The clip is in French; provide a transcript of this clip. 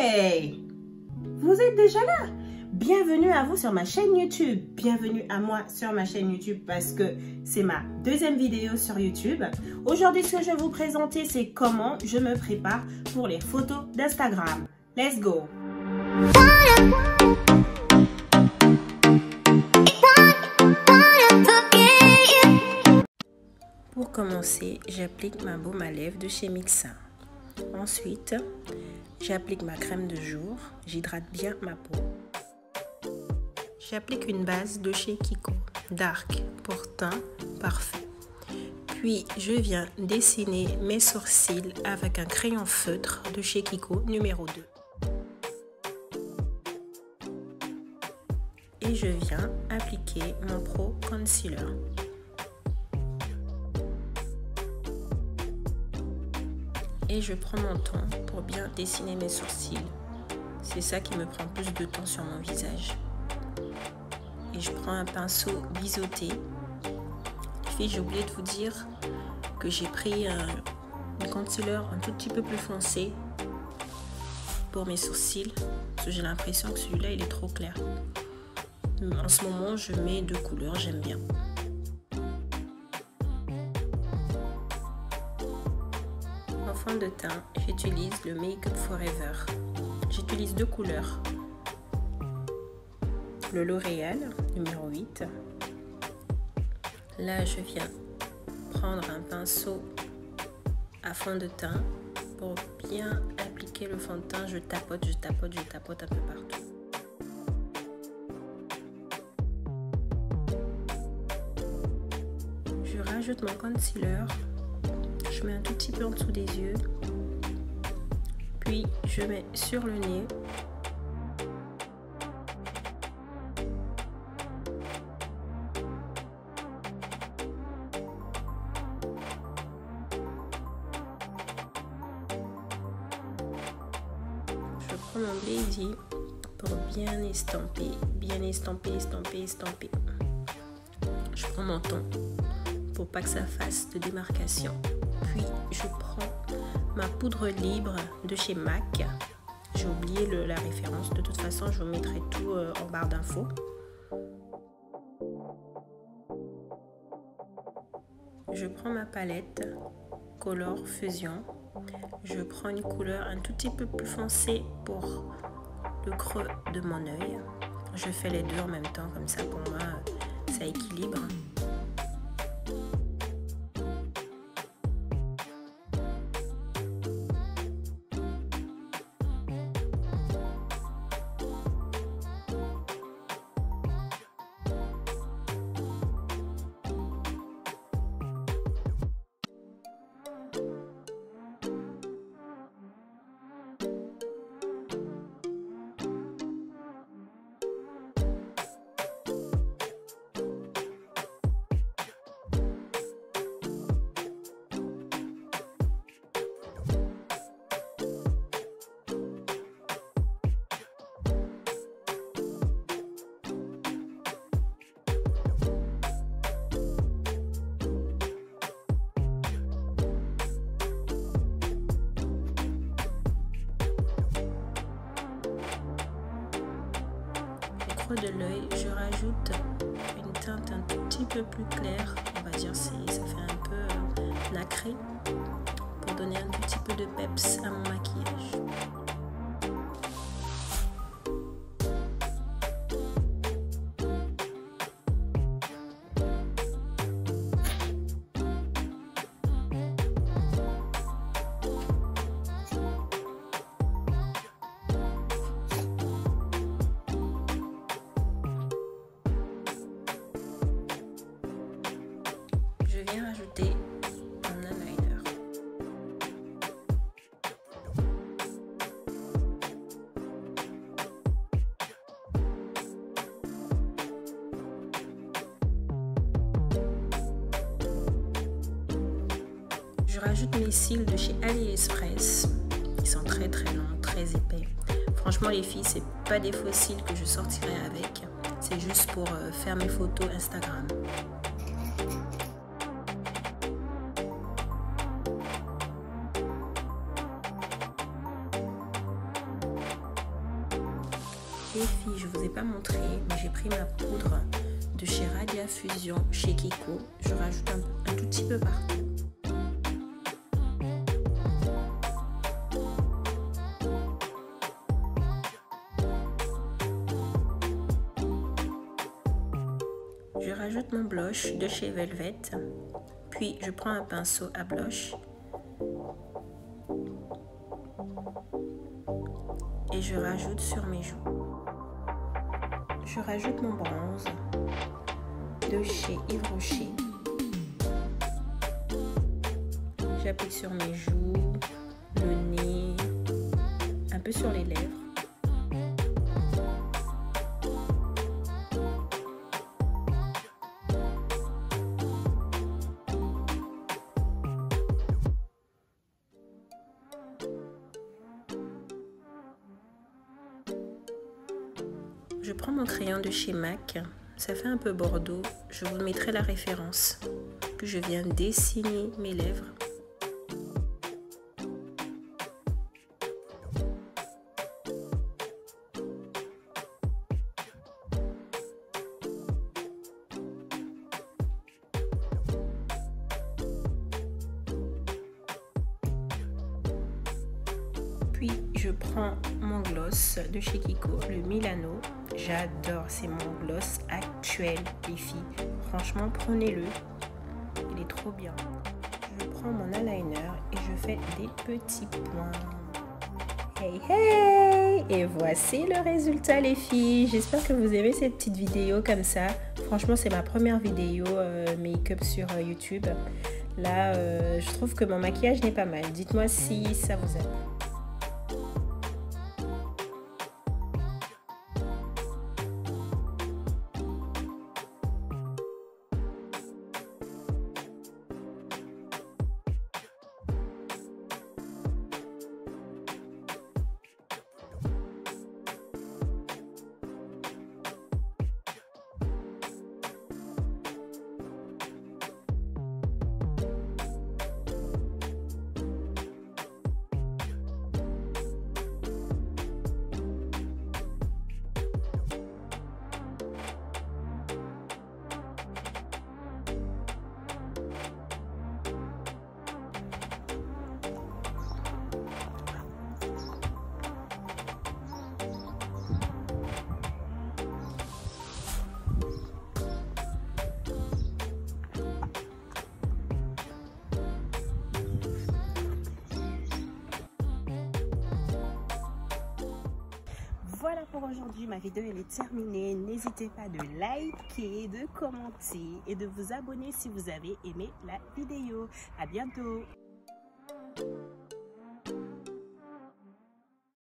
Hey! Vous êtes déjà là? Bienvenue à vous sur ma chaîne YouTube. Bienvenue à moi sur ma chaîne YouTube parce que c'est ma deuxième vidéo sur YouTube. Aujourd'hui, ce que je vais vous présenter, c'est comment je me prépare pour les photos d'Instagram. Let's go! Pour commencer, j'applique ma baume à lèvres de chez Mixa. Ensuite, j'applique ma crème de jour. J'hydrate bien ma peau. J'applique une base de chez Kiko, Dark, pour teint parfait. Puis, je viens dessiner mes sourcils avec un crayon feutre de chez Kiko numéro 2. Et je viens appliquer mon Pro Concealer. Et je prends mon temps pour bien dessiner mes sourcils. C'est ça qui me prend plus de temps sur mon visage. Et je prends un pinceau biseauté. Les filles, j'ai oublié de vous dire que j'ai pris un concealer un tout petit peu plus foncé pour mes sourcils. Parce que j'ai l'impression que celui-là, il est trop clair. En ce moment, je mets deux couleurs, j'aime bien. En fond de teint, j'utilise le Make Up Forever. J'utilise deux couleurs. Le L'Oréal, numéro 8. Là, je viens prendre un pinceau à fond de teint pour bien appliquer le fond de teint. Je tapote un peu partout. Je rajoute mon concealer. Je mets un tout petit peu en dessous des yeux. Puis, je mets sur le nez. Je prends mon baby pour bien estamper. Je prends mon ton pour pas que ça fasse de démarcation. Puis je prends ma poudre libre de chez MAC. J'ai oublié la référence. De toute façon, je vous mettrai tout en barre d'infos. Je prends ma palette Color Fusion. Je prends une couleur un tout petit peu plus foncée pour le creux de mon œil. Je fais les deux en même temps, comme ça pour moi, ça équilibre. De l'œil, je rajoute une teinte un tout petit peu plus claire, on va dire ça fait un peu nacré pour donner un tout petit peu de peps à mon maquillage. Je viens rajouter un eyeliner. Je rajoute mes cils de chez AliExpress. Ils sont très longs, très épais. Franchement les filles, c'est pas des faux cils que je sortirai avec. C'est juste pour faire mes photos Instagram. les filles, je vous ai pas montré, mais j'ai pris ma poudre de chez Radia Fusion, chez Kiko. Je rajoute un tout petit peu partout. Je rajoute mon blush de chez Velvet, puis je prends un pinceau à blush et je rajoute sur mes joues. Je rajoute mon bronze de chez Yves Rocher. J'applique sur mes joues, le nez, un peu sur les lèvres. Je prends mon crayon de chez MAC, ça fait un peu bordeaux, je vous mettrai la référence. Puis je viens dessiner mes lèvres. Puis je prends mon gloss de chez Kiko, le Milano. J'adore, c'est mon gloss actuel, les filles. Franchement, prenez-le. Il est trop bien. Je prends mon eyeliner et je fais des petits points. Hey hey! Et voici le résultat, les filles. J'espère que vous aimez cette petite vidéo comme ça. Franchement, c'est ma première vidéo make-up sur YouTube. Là, je trouve que mon maquillage n'est pas mal. Dites-moi si ça vous aide. Voilà pour aujourd'hui, ma vidéo elle est terminée. N'hésitez pas de liker, de commenter et de vous abonner si vous avez aimé la vidéo. À bientôt!